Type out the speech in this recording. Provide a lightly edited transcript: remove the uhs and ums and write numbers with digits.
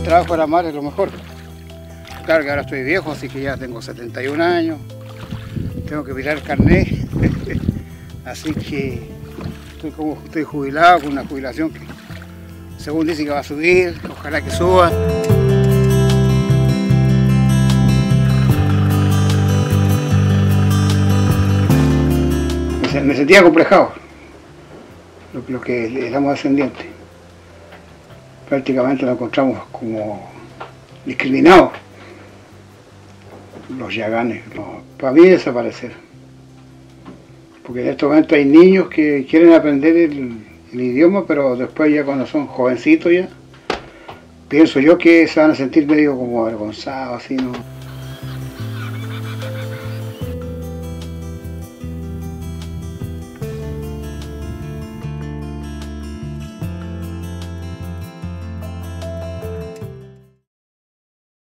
el trabajo de la madre es lo mejor. Claro que ahora estoy viejo, así que ya tengo 71 años, tengo que mirar el carnet, así que estoy jubilado con una jubilación que según dice que va a subir, ojalá que suba. Me sentía acomplejado, lo que éramos descendientes. Prácticamente nos encontramos como discriminados, los yaganes, para mí desaparecer. Porque en este momento hay niños que quieren aprender el idioma, pero después ya cuando son jovencitos ya, pienso yo que se van a sentir medio como avergonzados, así, ¿no?